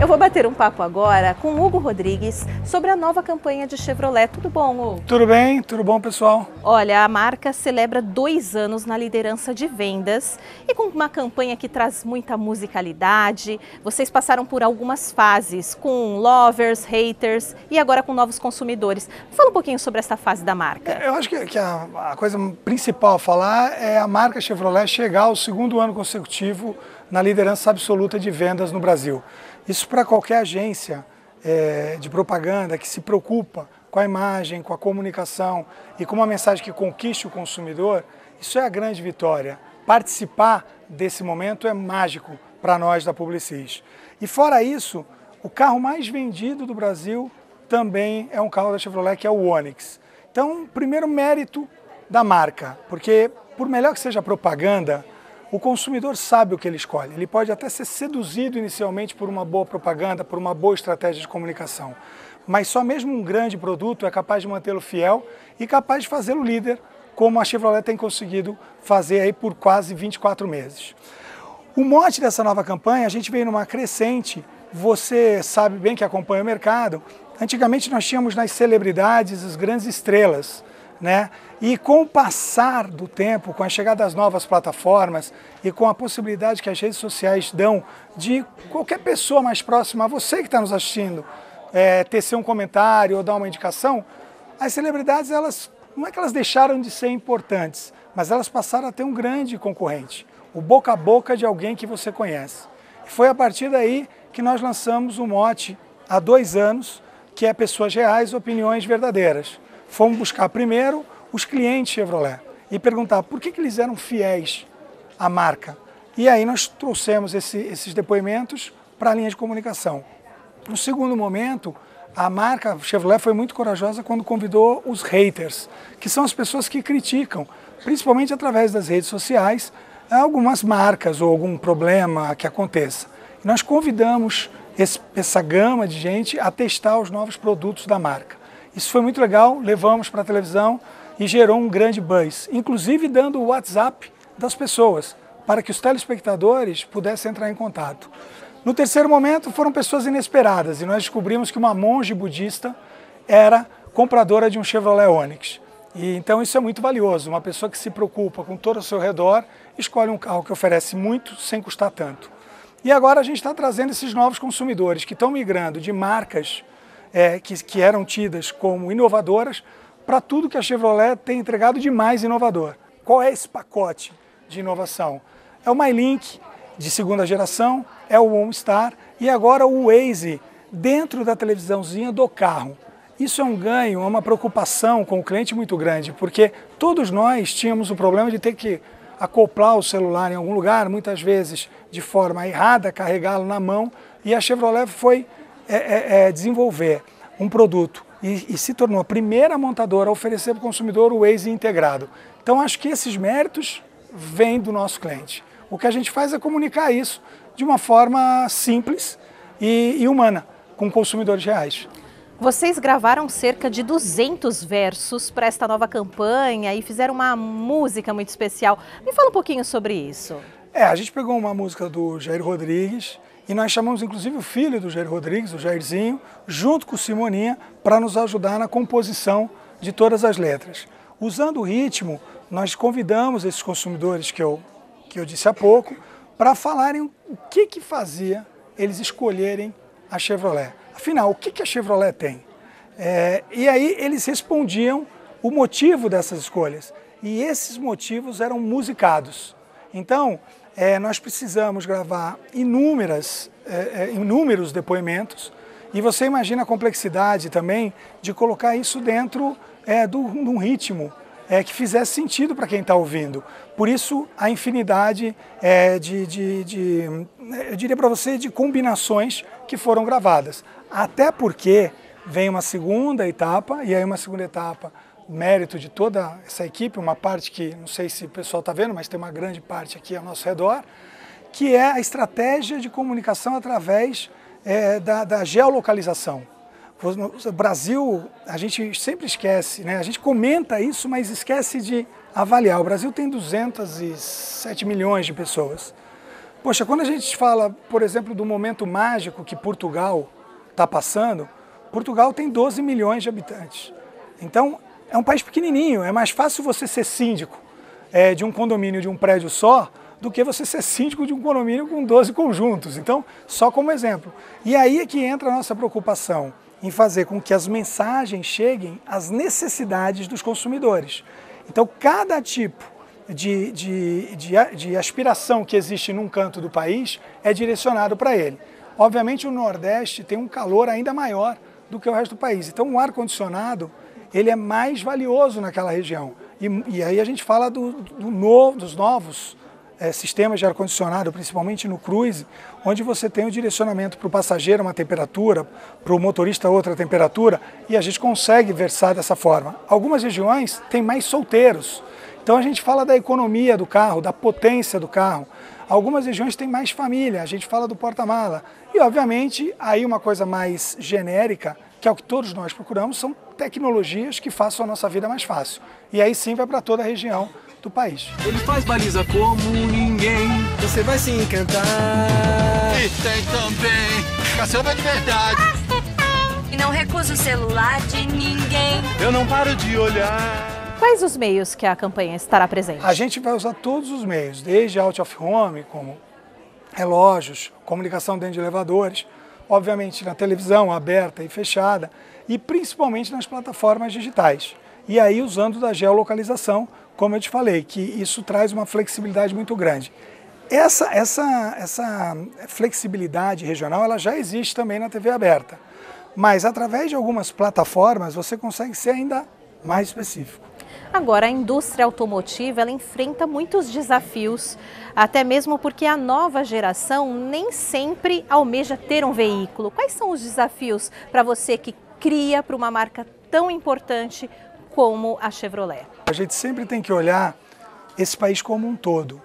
Eu vou bater um papo agora com o Hugo Rodrigues sobre a nova campanha de Chevrolet. Tudo bom, Hugo? Tudo bom, pessoal? Olha, a marca celebra 2 anos na liderança de vendas e com uma campanha que traz muita musicalidade. Vocês passaram por algumas fases, com lovers, haters e agora com novos consumidores. Fala um pouquinho sobre essa fase da marca. Eu acho que a coisa principal a falar é a marca Chevrolet chegar ao 2º ano consecutivo na liderança absoluta de vendas no Brasil. Isso para qualquer agência de propaganda que se preocupa com a imagem, com a comunicação e com uma mensagem que conquiste o consumidor, isso é a grande vitória. Participar desse momento é mágico para nós da Publicis. E fora isso, o carro mais vendido do Brasil também é um carro da Chevrolet, que é o Onix. Então, primeiro mérito da marca, porque por melhor que seja a propaganda, o consumidor sabe o que ele escolhe. Ele pode até ser seduzido inicialmente por uma boa propaganda, por uma boa estratégia de comunicação. Mas só mesmo um grande produto é capaz de mantê-lo fiel e capaz de fazê-lo líder, como a Chevrolet tem conseguido fazer aí por quase 24 meses. O mote dessa nova campanha, a gente veio numa crescente. Você sabe bem que acompanha o mercado. Antigamente nós tínhamos nas celebridades as grandes estrelas, né? E com o passar do tempo, com a chegada das novas plataformas e com a possibilidade que as redes sociais dão de qualquer pessoa mais próxima a você que está nos assistindo tecer um comentário ou dar uma indicação, as celebridades, não é que elas deixaram de ser importantes, mas elas passaram a ter um grande concorrente, o boca a boca de alguém que você conhece. E foi a partir daí que nós lançamos o mote há 2 anos, que é Pessoas Reais, Opiniões Verdadeiras. Fomos buscar primeiro os clientes Chevrolet e perguntar por que eles eram fiéis à marca. E aí nós trouxemos esses depoimentos para a linha de comunicação. No segundo momento, a marca Chevrolet foi muito corajosa quando convidou os haters, que são as pessoas que criticam, principalmente através das redes sociais, algumas marcas ou algum problema que aconteça. E nós convidamos essa gama de gente a testar os novos produtos da marca. Isso foi muito legal, levamos para a televisão e gerou um grande buzz, inclusive dando o WhatsApp das pessoas, para que os telespectadores pudessem entrar em contato. No terceiro momento foram pessoas inesperadas e nós descobrimos que uma monge budista era compradora de um Chevrolet Onix. E então isso é muito valioso, uma pessoa que se preocupa com todo ao seu redor, escolhe um carro que oferece muito sem custar tanto. E agora a gente está trazendo esses novos consumidores que estão migrando de marcas que eram tidas como inovadoras para tudo que a Chevrolet tem entregado de mais inovador. Qual é esse pacote de inovação? É o MyLink de 2ª geração, é o OnStar e agora o Waze dentro da televisãozinha do carro. Isso é um ganho, é uma preocupação com o cliente muito grande, porque todos nós tínhamos o problema de ter que acoplar o celular em algum lugar, muitas vezes de forma errada, carregá-lo na mão, e a Chevrolet foi desenvolver um produto e se tornou a primeira montadora a oferecer para o consumidor o Waze integrado. Então acho que esses méritos vêm do nosso cliente. O que a gente faz é comunicar isso de uma forma simples e humana, com consumidores reais. Vocês gravaram cerca de 200 versos para esta nova campanha e fizeram uma música muito especial. Me fala um pouquinho sobre isso. A gente pegou uma música do Jair Rodrigues e nós chamamos inclusive o filho do Jair Rodrigues, o Jairzinho, junto com o Simoninha, para nos ajudar na composição de todas as letras. Usando o ritmo, nós convidamos esses consumidores que eu disse há pouco, para falarem o que fazia eles escolherem a Chevrolet. Afinal, o que a Chevrolet tem? E aí eles respondiam o motivo dessas escolhas. E esses motivos eram musicados. Então, nós precisamos gravar inúmeros depoimentos. E você imagina a complexidade também de colocar isso dentro de um ritmo que fizesse sentido para quem está ouvindo. Por isso, a infinidade eu diria para você, de combinações que foram gravadas. Até porque vem uma segunda etapa, e aí uma segunda etapa, mérito de toda essa equipe, uma parte que, não sei se o pessoal está vendo, mas tem uma grande parte aqui ao nosso redor, que é a estratégia de comunicação através da geolocalização. No Brasil, a gente sempre esquece, né? A gente comenta isso, mas esquece de avaliar. O Brasil tem 207 milhões de pessoas. Poxa, quando a gente fala, por exemplo, do momento mágico que Portugal está passando, Portugal tem 12 milhões de habitantes. Então, é um país pequenininho, é mais fácil você ser síndico de um condomínio de um prédio só do que você ser síndico de um condomínio com 12 conjuntos. Então, só como exemplo. E aí é que entra a nossa preocupação em fazer com que as mensagens cheguem às necessidades dos consumidores. Então, cada tipo de aspiração que existe num canto do país é direcionado para ele. Obviamente, o Nordeste tem um calor ainda maior do que o resto do país. Então, o ar-condicionado ele é mais valioso naquela região. E aí a gente fala dos novos sistemas de ar-condicionado, principalmente no cruise, onde você tem o direcionamento para o passageiro uma temperatura, para o motorista outra temperatura, e a gente consegue versar dessa forma. Algumas regiões têm mais solteiros, então a gente fala da economia do carro, da potência do carro. Algumas regiões têm mais família, a gente fala do porta-mala. E obviamente, aí uma coisa mais genérica, que é o que todos nós procuramos, são tecnologias que façam a nossa vida mais fácil. E aí sim vai para toda a região do país. Ele faz baliza como ninguém. Você vai se encantar. E tem também caçamba de verdade. E não recusa o celular de ninguém. Eu não paro de olhar. Quais os meios que a campanha estará presente? A gente vai usar todos os meios, desde out of home, como relógios, comunicação dentro de elevadores, obviamente na televisão aberta e fechada, e principalmente nas plataformas digitais. E aí usando da geolocalização, como eu te falei, que isso traz uma flexibilidade muito grande. Essa flexibilidade regional ela já existe também na TV aberta, mas através de algumas plataformas você consegue ser ainda mais específico. Agora, a indústria automotiva ela enfrenta muitos desafios, até mesmo porque a nova geração nem sempre almeja ter um veículo. Quais são os desafios para você que cria para uma marca tão importante como a Chevrolet? A gente sempre tem que olhar esse país como um todo.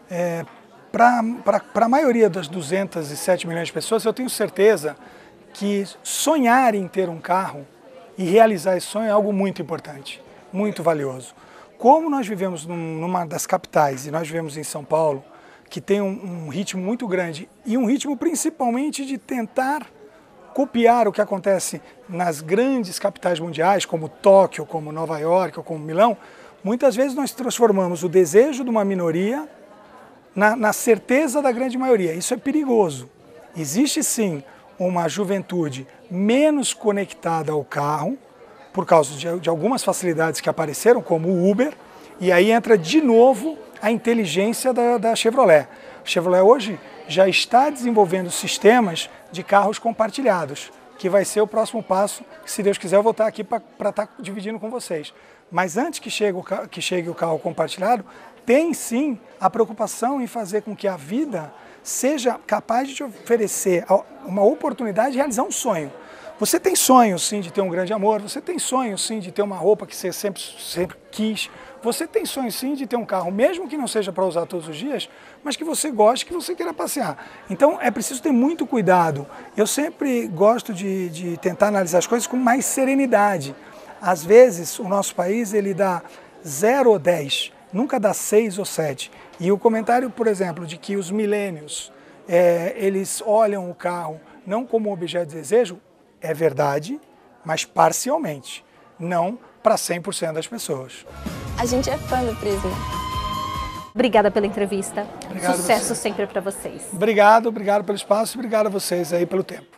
Para a maioria das 207 milhões de pessoas, eu tenho certeza que sonhar em ter um carro e realizar esse sonho é algo muito importante, muito valioso. Como nós vivemos numa das capitais, e nós vivemos em São Paulo, que tem um ritmo muito grande, e um ritmo principalmente de tentar copiar o que acontece nas grandes capitais mundiais, como Tóquio, como Nova York ou como Milão, muitas vezes nós transformamos o desejo de uma minoria na certeza da grande maioria. Isso é perigoso. Existe sim uma juventude menos conectada ao carro, por causa de algumas facilidades que apareceram, como o Uber, e aí entra de novo a inteligência da Chevrolet. A Chevrolet hoje já está desenvolvendo sistemas de carros compartilhados, que vai ser o próximo passo, que se Deus quiser eu vou estar aqui para estar dividindo com vocês. Mas antes que chegue o carro compartilhado, tem sim a preocupação em fazer com que a vida seja capaz de te oferecer uma oportunidade de realizar um sonho. Você tem sonho sim de ter um grande amor, você tem sonho sim de ter uma roupa que você sempre quis, você tem sonho sim de ter um carro, mesmo que não seja para usar todos os dias, mas que você goste, que você queira passear. Então é preciso ter muito cuidado. Eu sempre gosto de tentar analisar as coisas com mais serenidade. Às vezes o nosso país ele dá 0 ou 10, nunca dá 6 ou 7. E o comentário, por exemplo, de que os millennials, eles olham o carro não como um objeto de desejo, é verdade, mas parcialmente, não para 100% das pessoas. A gente é fã do Prisma. Obrigada pela entrevista. Obrigado Sucesso sempre para vocês. Obrigado pelo espaço e obrigado a vocês aí pelo tempo.